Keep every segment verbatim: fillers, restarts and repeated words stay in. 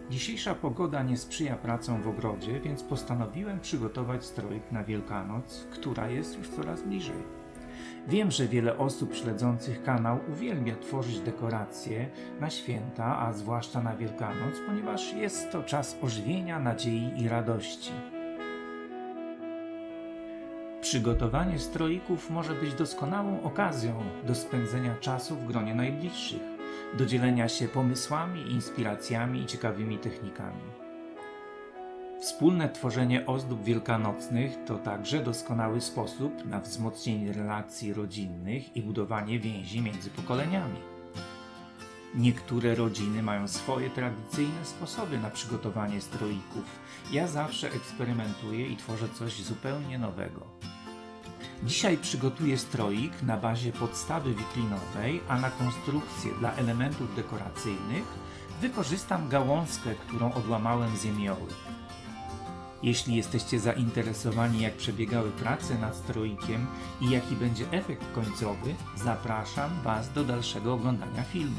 Dzisiejsza pogoda nie sprzyja pracom w ogrodzie, więc postanowiłem przygotować stroik na Wielkanoc, która jest już coraz bliżej. Wiem, że wiele osób śledzących kanał uwielbia tworzyć dekoracje na święta, a zwłaszcza na Wielkanoc, ponieważ jest to czas ożywienia, nadziei i radości. Przygotowanie stroików może być doskonałą okazją do spędzenia czasu w gronie najbliższych, do dzielenia się pomysłami, inspiracjami i ciekawymi technikami. Wspólne tworzenie ozdób wielkanocnych to także doskonały sposób na wzmocnienie relacji rodzinnych i budowanie więzi między pokoleniami. Niektóre rodziny mają swoje tradycyjne sposoby na przygotowanie stroików. Ja zawsze eksperymentuję i tworzę coś zupełnie nowego. Dzisiaj przygotuję stroik na bazie podstawy wiklinowej, a na konstrukcję dla elementów dekoracyjnych wykorzystam gałązkę, którą odłamałem z jemioły. Jeśli jesteście zainteresowani, jak przebiegały prace nad stroikiem i jaki będzie efekt końcowy, zapraszam Was do dalszego oglądania filmu.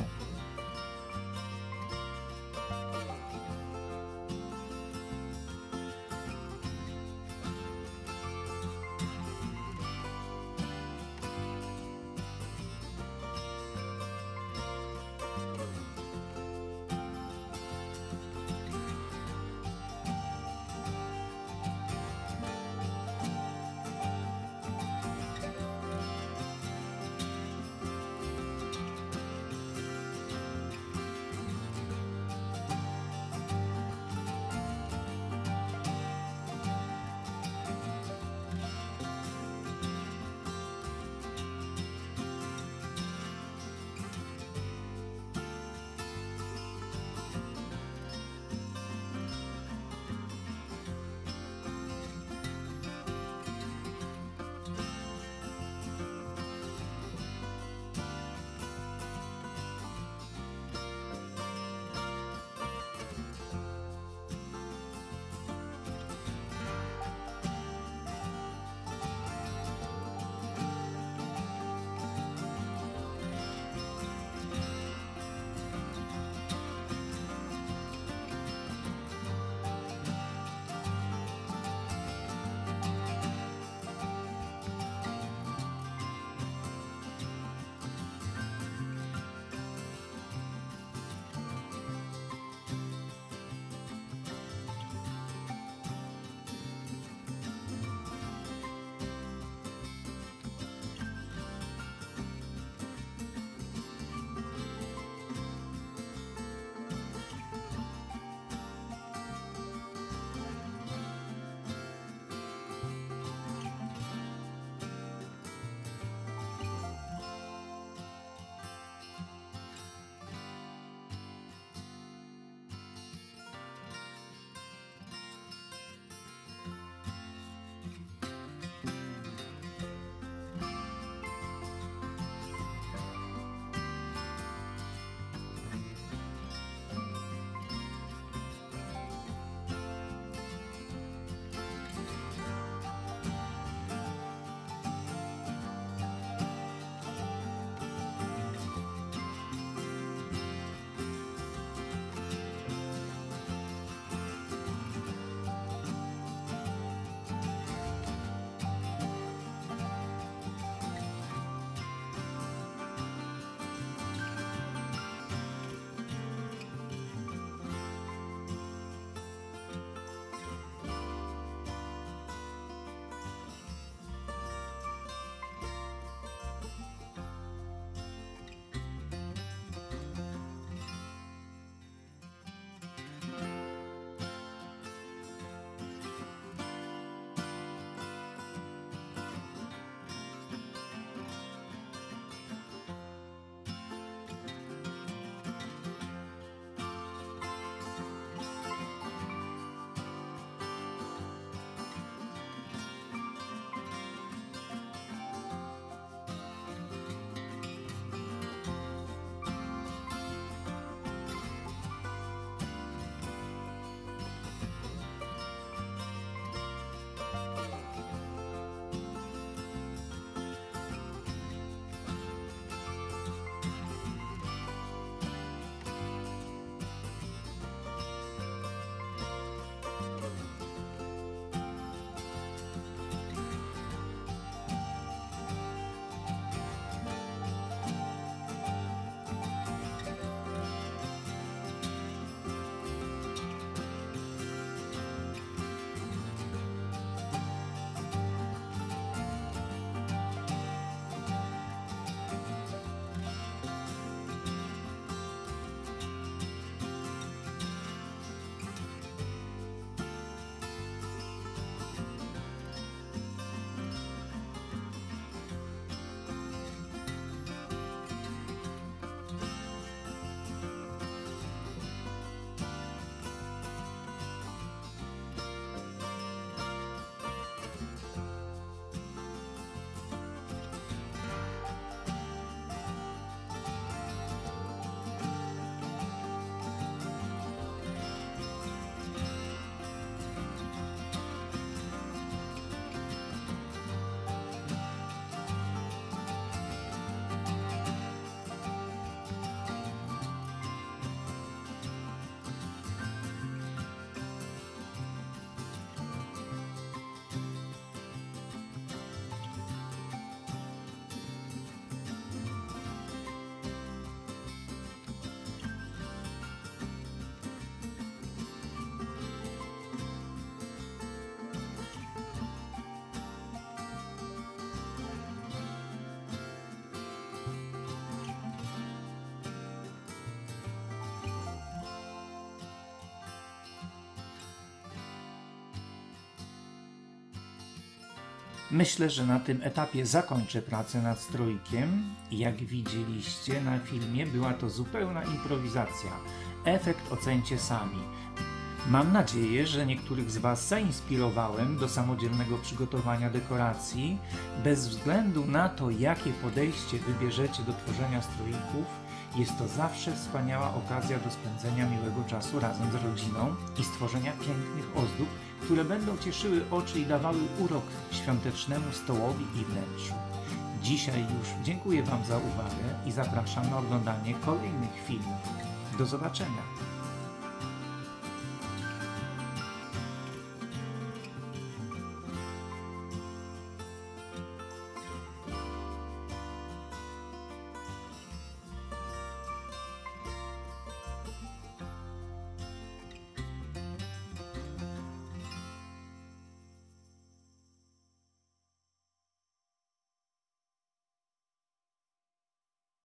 Myślę, że na tym etapie zakończę pracę nad stroikiem. Jak widzieliście na filmie, była to zupełna improwizacja. Efekt ocencie sami. Mam nadzieję, że niektórych z Was zainspirowałem do samodzielnego przygotowania dekoracji. Bez względu na to, jakie podejście wybierzecie do tworzenia stroików, jest to zawsze wspaniała okazja do spędzenia miłego czasu razem z rodziną i stworzenia pięknych ozdób, które będą cieszyły oczy i dawały urok świątecznemu stołowi i wnętrzu. Dzisiaj już dziękuję Wam za uwagę i zapraszam na oglądanie kolejnych filmów. Do zobaczenia!